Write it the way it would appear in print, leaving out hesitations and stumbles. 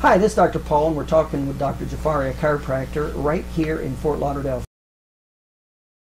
Hi, this is Dr. Paul, and we're talking with Dr. Jafarieh, a chiropractor, right here in Fort Lauderdale.